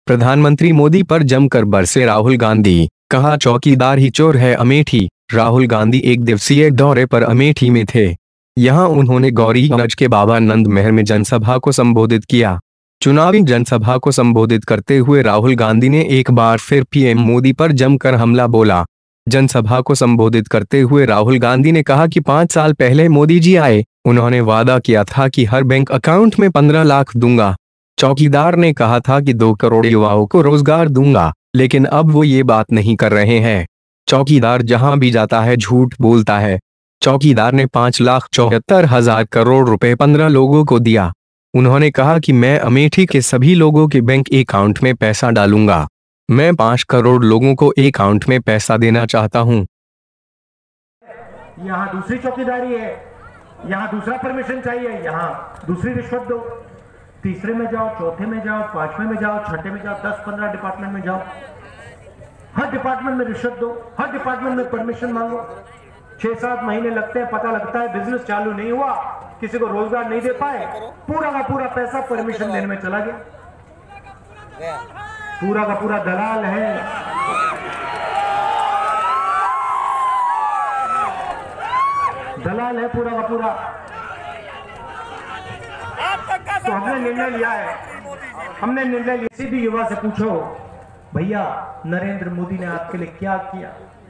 प्रधानमंत्री मोदी पर जमकर बरसे राहुल गांधी, कहा चौकीदार ही चोर है अमेठी। राहुल गांधी एक दिवसीय दौरे पर अमेठी में थे। यहां उन्होंने गौरीगंज के बाबा नंद महर में जनसभा को संबोधित किया। चुनावी जनसभा को संबोधित करते हुए राहुल गांधी ने एक बार फिर पीएम मोदी पर जमकर हमला बोला। जनसभा को संबोधित करते हुए राहुल गांधी ने कहा कि 5 साल पहले मोदी जी आए, उन्होंने वादा किया था कि हर बैंक अकाउंट में 15 लाख दूंगा। चौकीदार ने कहा था कि 2 करोड़ युवाओं को रोजगार दूंगा, लेकिन अब वो ये बात नहीं कर रहे हैं। चौकीदार जहां भी जाता है झूठ बोलता है। चौकीदार ने 5,74,000 करोड़ रुपए 15 लोगों को दिया। उन्होंने कहा कि मैं अमेठी के सभी लोगों के बैंक अकाउंट में पैसा डालूंगा। मैं 5 करोड़ लोगों को अकाउंट में पैसा देना चाहता हूं। यहाँ दूसरी चौकीदारी है, यहाँ दूसरा परमिशन चाहिए, यहाँ दूसरी रिश्वत दो। तीसरे में जाओ, चौथे में जाओ, 5वें में जाओ, छठे में जाओ, 10-15 डिपार्टमेंट में जाओ, हर डिपार्टमेंट में रिश्वत दो, हर डिपार्टमेंट में परमिशन मांगो। 6-7 महीने लगते हैं, पता लगता है बिजनेस चालू नहीं हुआ, किसी को रोजगार नहीं दे पाए, पूरा का पूरा पैसा परमिशन देने में चला गया। पूरा का पूरा दलाल है। दलाल है पूरा का पूरा। तो हमने निर्णय लिया है, हमने निर्णय लिया। किसी भी युवा से पूछो, भैया नरेंद्र मोदी ने आपके लिए क्या किया?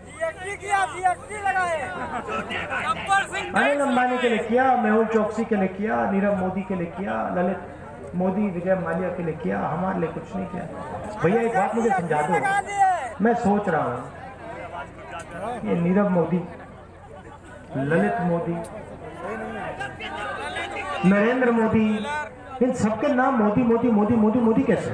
अनिल अंबानी के लिए किया, मेहुल चौकसी के लिए किया, नीरव मोदी के लिए किया, ललित मोदी, विजय माल्या के लिए किया, हमारे लिए कुछ नहीं किया। भैया एक बात मुझे समझा दो। मैं सोच रहा हूं, ये नीरव मोदी, ललित मोदी, नरेंद्र मोदी, इन सबके नाम मोदी मोदी मोदी मोदी मोदी कैसे?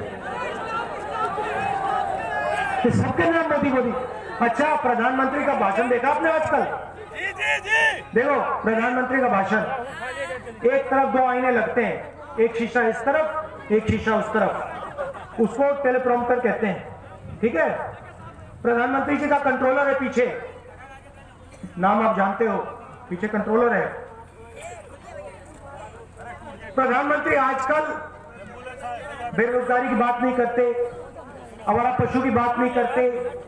ये सबके नाम मोदी मोदी। अच्छा, प्रधानमंत्री का भाषण देखा आपने आजकल? देखो प्रधानमंत्री का भाषण, एक तरफ 2 आईने लगते हैं, एक शीशा इस तरफ, एक शीशा उस तरफ। उसको टेलीप्रॉम्प्टर कहते हैं, ठीक है? प्रधानमंत्री जी का कंट्रोलर है पीछे, नाम आप जानते हो, पीछे कंट्रोलर है। प्रधानमंत्री आजकल बेरोजगारी की बात नहीं करते, आवारा पशु की बात नहीं करते,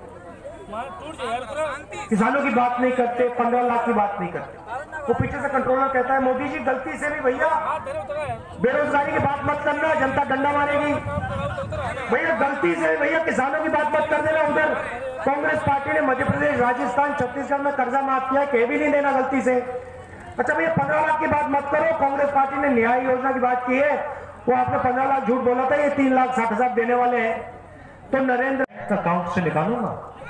किसानों की बात नहीं करते, 15 लाख की बात नहीं करते। वो पीछे से कंट्रोलर कहता है, मोदी जी गलती से भी भैया बेरोजगारी की बात मत करना, जनता डंडा मारेगी। भैया गलती से भैया किसानों की बात मत कर देना। उधर कांग्रेस पार्टी ने मध्य प्रदेश, राजस्थान, छत्तीसगढ़ में कर्जा माफ किया, कह भी नहीं देना गलती से। अच्छा भैया 15 लाख की बात मत करो। कांग्रेस पार्टी ने न्याय योजना की बात की है, वो आपने 15 लाख झूठ बोला था, ये 3,60,000 देने वाले हैं। तो नरेंद्र अकाउंट से निकालूंगा।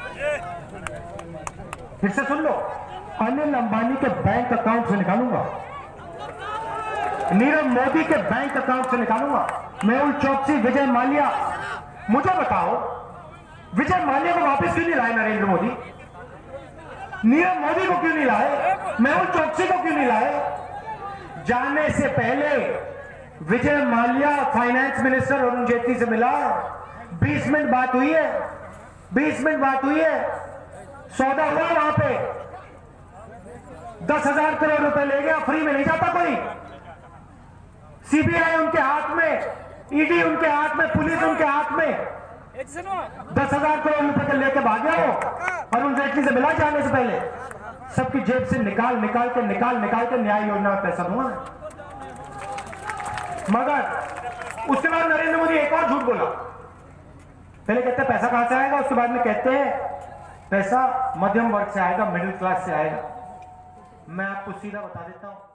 फिर से सुन लो, अनिल अंबानी के बैंक अकाउंट से निकालूंगा, नीरव मोदी के बैंक अकाउंट से निकालूंगा, मेहुल चौकसी, विजय माल्या। मुझे बताओ, विजय माल्या को वापस क्यों नहीं लाए नरेंद्र मोदी? नीरव मोदी को क्यों नहीं लाए? मेहुल चौकसी को क्यों नहीं लाए? जाने से पहले विजय माल्या फाइनेंस मिनिस्टर अरुण जेटली से मिला, 20 मिनट बात हुई है, 20 मिनट बात हुई है, सौदा हुआ वहां पे, 10,000 करोड़ रुपए ले गया। फ्री में नहीं जाता कोई। सीबीआई उनके हाथ में, ईडी उनके हाथ में, पुलिस उनके हाथ में, 10,000 करोड़ रुपए के लेके भाग गया वो। अरुण जेटली से मिला जाने से पहले, सबकी जेब से निकाल निकाल के न्याय योजना में पैसा दूंगा। मगर उसके बाद नरेंद्र मोदी एक और झूठ बोला। पहले कहते हैं पैसा कहां से आएगा, उसके बाद में कहते हैं पैसा मध्यम वर्ग से आएगा, मिडिल क्लास से आएगा। मैं आपको सीधा बता देता हूं,